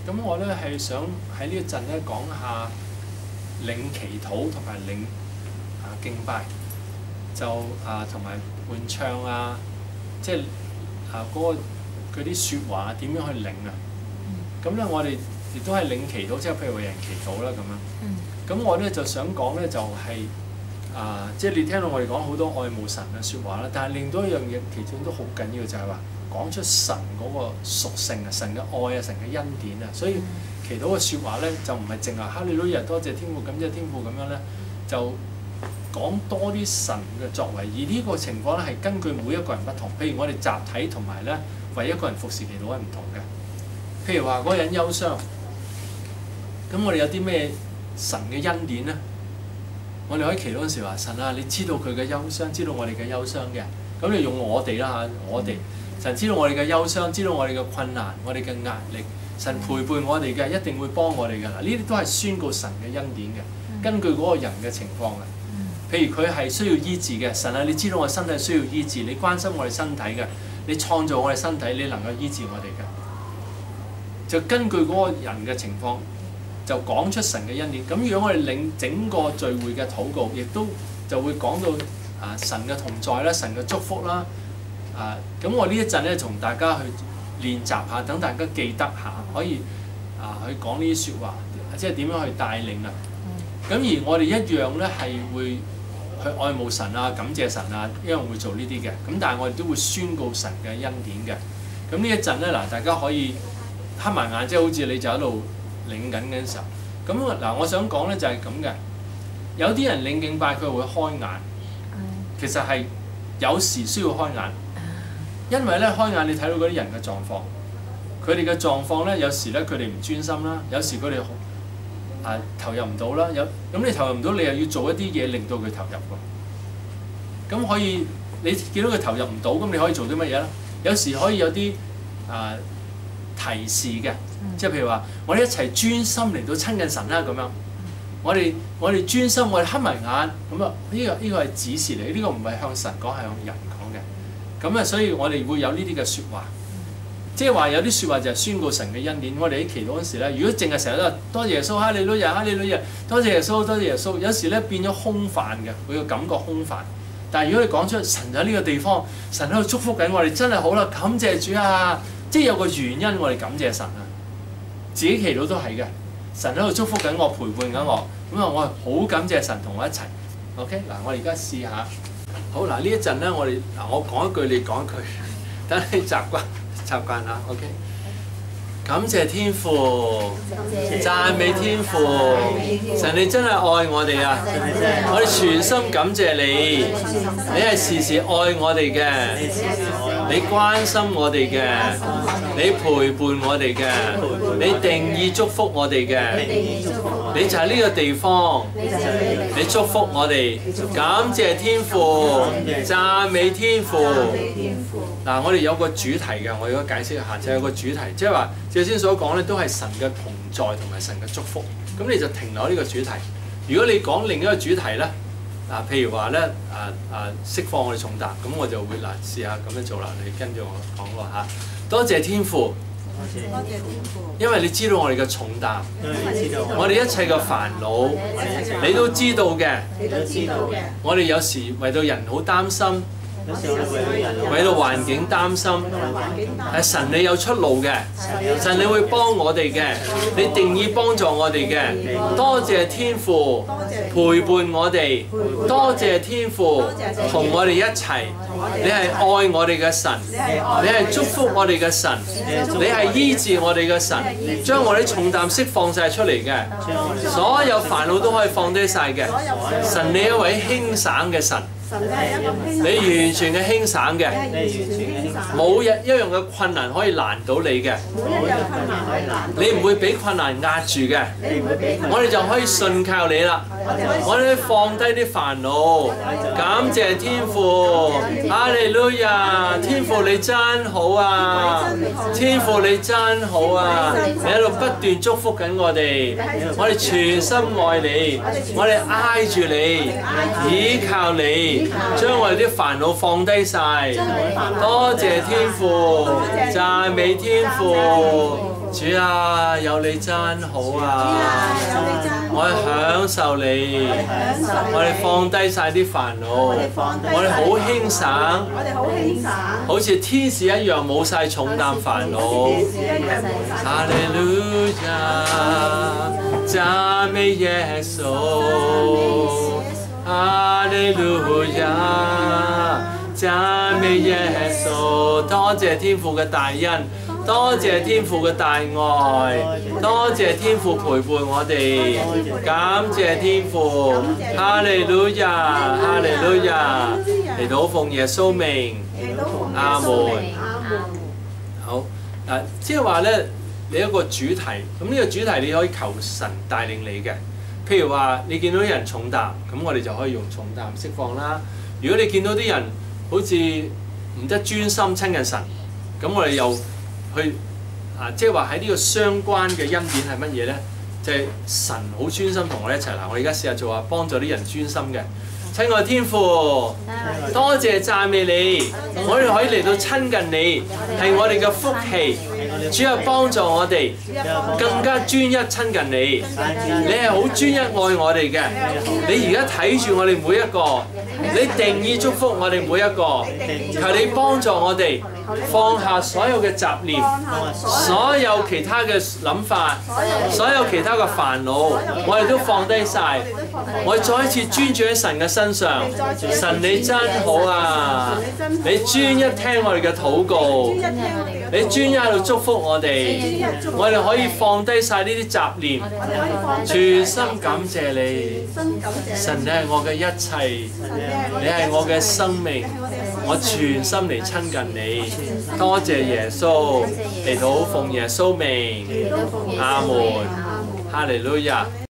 咁我咧係想喺呢一陣咧講下領祈禱同埋領敬拜，就同埋伴唱即係嗰啲説話點樣去領啊？咁咧我哋亦都係領祈禱，即係譬如為人祈禱啦咁樣。咁我咧就想講咧就係即係你聽到我哋講好多愛慕神嘅説話啦，但係另外一樣嘢其中都好緊要就係話講出神嗰個屬性啊，神嘅愛啊，神嘅恩典啊，所以祈禱嘅説話咧就唔係淨係哈利路亞多謝天父感謝天父咁樣咧，就講多啲神嘅作為，而呢個情況咧係根據每一個人不同。譬如我哋集體同埋咧為一個人服侍祈禱係唔同嘅。譬如話嗰個人憂傷，咁我哋有啲咩神嘅恩典咧？我哋可以祈禱嗰陣時話：神啊，你知道佢嘅憂傷，知道我哋嘅憂傷嘅，咁你用我哋啦嚇，我哋神知道我哋嘅憂傷，知道我哋嘅困難，我哋嘅壓力，神陪伴我哋嘅，一定會幫我哋嘅。嗱，呢啲都係宣告神嘅恩典嘅，根據嗰個人嘅情況嘅。譬如佢係需要醫治嘅，神啊，你知道我身體需要醫治，你關心我哋身體嘅，你創造我哋身體，你能夠醫治我哋嘅，就根據嗰個人嘅情況。就講出神嘅恩典，咁如果我哋領整個聚會嘅禱告，亦都就會講到神嘅同在啦，神嘅祝福啦，咁我呢一陣咧，同大家去練習下，等大家記得下，可以去講呢啲説話，即係點樣去帶領啊。咁而我哋一樣咧係會去愛慕神啊、感謝神啊，一樣會做呢啲嘅。咁但係我哋都會宣告神嘅恩典嘅。咁呢一陣咧嗱，大家可以黑埋眼，即係好似你就喺度領緊嘅時候，咁嗱，我想講咧就係咁嘅。有啲人領敬拜佢會開眼，其實係有時需要開眼，因為咧開眼你睇到嗰啲人嘅狀況，佢哋嘅狀況咧有時咧佢哋唔專心啦，有時佢哋投入唔到啦，咁你投入唔到，你又要做一啲嘢令到佢投入喎。咁可以你見到佢投入唔到，咁你可以做啲乜嘢咧？有時可以有啲提示嘅。即係譬如話，我哋一齊專心嚟到親近神啦咁樣。我哋專心，我哋黑埋眼咁啊！呢個係指示嚟，呢個唔係向神講，係向人講嘅。咁所以我哋會有呢啲嘅説話，即係話有啲説話就係宣告神嘅恩典。我哋喺祈禱嗰時咧，如果淨係成日都話多謝耶穌，哈利路亞，哈利路亞，多謝耶穌，多謝耶穌，有時咧變咗空泛嘅，佢個感覺空泛。但係如果你講出神喺呢個地方，神喺度祝福緊我哋，真係好啦，感謝主啊！即係有個原因，我哋感謝神啊！自己祈禱都係嘅，神喺度祝福緊我，陪伴緊我，咁我係好感謝神同我一齊。OK， 嗱，我哋而家試下。好嗱，呢一陣咧，我講一句，你講一句，等你習慣下。OK， 感謝天父，讚美天父，神你真係愛我哋啊！我哋全心感謝你，你係時時愛我哋嘅，你關心我哋嘅，你陪伴我哋嘅，你定意祝福我哋嘅，你就係呢個地方，你祝福我哋，感謝天父，讚美天父。嗱，我哋有個主題嘅，我要解釋一下，就係有個主題，即係話頭先所講咧，都係神嘅同在同埋神嘅祝福。咁你就停留呢個主題。如果你講另一個主題咧，譬如話咧，釋放我哋重擔，咁我就會試下咁樣做啦。你跟住我講喎嚇。多謝天父， 多謝天父， 因為你知道我哋嘅重擔，我哋一切嘅煩惱，你都知道嘅。我哋有時為到人好擔心。為到環境擔心，係神你有出路嘅，神你會幫我哋嘅，你定意幫助我哋嘅。多謝天父陪伴我哋，多謝天父同我哋一齊。你係愛我哋嘅神，你係祝福我哋嘅神，你係醫治我哋嘅神，將我哋重擔釋放晒出嚟嘅，所有煩惱都可以放低晒嘅。神你係一位輕省嘅神。你完全嘅輕省嘅，冇一樣嘅困難可以難到你嘅，你唔會俾困難壓住嘅，我哋就可以信靠你啦，我哋放低啲煩惱，感謝天父，哈利路亞，天父你真好啊，天父你真好啊，你喺度不斷祝福緊我哋，我哋全心愛你，我哋挨住你，倚靠你。將我哋啲煩惱放低晒，多謝天父，讚美天父。 主啊，有你真好啊！我哋享受你，我哋放低晒啲煩惱，我哋好輕省，好似天使一樣冇晒重擔煩惱。哈利路亞，讚美耶穌。哈利路亞，讚美耶穌。多謝天父嘅大恩。多謝天父嘅大愛，多謝天父陪伴我哋，感謝天父，哈利路亞，哈利路亞，嚟到奉耶穌名，阿門。好，即係話咧，你一個主題，咁呢個主題你可以求神帶領你嘅。譬如話，你見到啲人重擔，咁我哋就可以用重擔釋放啦。如果你見到啲人好似唔得專心親近神，咁我哋又去即係話喺呢個相關嘅恩典係乜嘢咧？就係、是、神好專心同我哋一齊嗱。我而家試下做下幫助啲人專心嘅。親愛天父，多謝讚美你，我哋可以嚟到親近你，係我哋嘅福氣。主啊，幫助我哋更加專一親近你。你係好專一愛我哋嘅。你而家睇住我哋每一個，你定意祝福我哋每一個。求你幫助我哋放下所有嘅雜念，所有其他嘅諗法，所有其他嘅煩惱，我哋都放低晒。我哋再一次專注喺神嘅身上。神你真好啊！你專一聽我哋嘅禱告，你專一喺度祝福我哋，我哋可以放低晒呢啲雜念，全心感謝你。神你係我嘅一切，你係我嘅生命，我全心嚟親近你。多謝耶穌，嚟到奉耶穌名，阿門，哈利路亞。